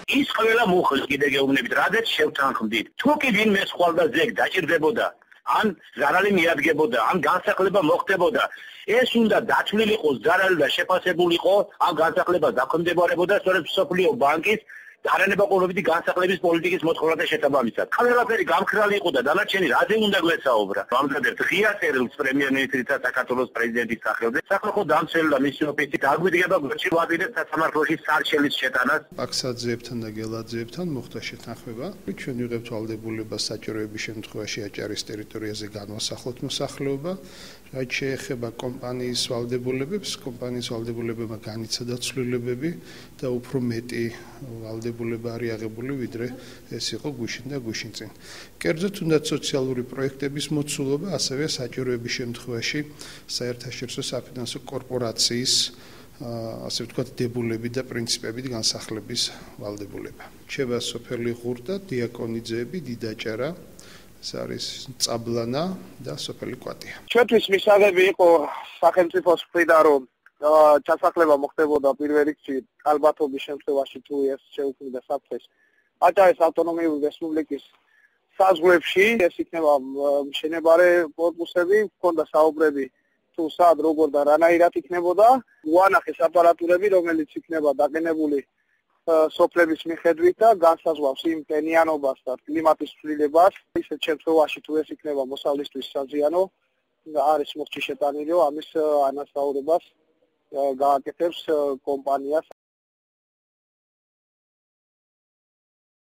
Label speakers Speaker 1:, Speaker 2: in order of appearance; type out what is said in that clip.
Speaker 1: ის ყველა მუხლს კიდე გეუბნებით, რადგან შევთანხმდით. თუ კი ვინმე სხვალ და ზეგ დაჭირდებოდა, ან ზარალი მიადგებოდა, ან განსახლება მოხდებოდა, ეს უნდა დათვლილიყო, ზარალი და შეფასებულიყო, ამ განსახლებას დაქვემდებარებოდა სწორედ მსოფლიო ბანკის დარანებაყოფლობითი განსახლების პოლიტიკის მოთხოვნათა შესაბამისად. ყველაფერი გამქრალი იყო და დანარჩენი რაზე უნდა გვესაუბრა. ამზადებს ღია წერილს პრემიერ-მინისტრისა საქართველოს პრეზიდენტის სახელზე. სახელმწიფო დამცველი და მისი ოფისი დაგვიდგება გვერდში ვაპირებთ სასამართლოში სარჩელის შეტანას.
Speaker 2: პაქსაძეებთან და გელაძეებთან მოხდა შეთანხმება. ჩვენ ვიღებთ ვალდებულებას საჭიროების შემთხვევაში აჭარის ტერიტორიაზე განვასახლოთ მოსახლეობა. რაც შეეხება კომპანიის ვალდებულებებს, კომპანიის ვალდებულებებმა განიცა დაცვლილებები და უფრო მეტი ვალდებულება არის აღებული, ვიდრე ეს იყო გუშინ და გუშინწინ. კერძოდ თუნდაც სოციალური პროექტების მოცულობა, ასევე საჭიროების შემთხვევაში საერთაშორისო საფინანსო კორპორაციის ასე ვთქვათ, დებულებით და პრინციპებით განსახლების ვალდებულება. რჩება სოფელი ღურდა, დიაკონიძეები, დიდაჭარა, ეს არის წაბლანა და სოფელი კვატია.
Speaker 3: ჩვენთვის მისაღები იყო სახელმწიფოს მხრიდან, რომ ჩასახლება მოხდებოდა პირველ რიგში ალბათობის შემთხვევაში, თუ ეს შეუქმნიდა საფრთხეს აჭარის ავტონომიური რესპუბლიკის საზღვრებში. ეს იქნება მშენებარე კორპუსები, ჰქონდა საუბრები თუ სად, როგორ და რანაირად იქნებოდა. უანახეს აპარატურები, რომელიც იქნება დაყენებული სოფლების მიხედვით და განსაზღვრავს იმ ტენიანობას და კლიმატის ცვლილებას. ისეთ შემთხვევაში, თუ ეს იქნება მოსავლისთვის საზიანო, არის მოხჭი შეტანილი, ამის ანაზღაურებას გააკეთებს კომპანიას.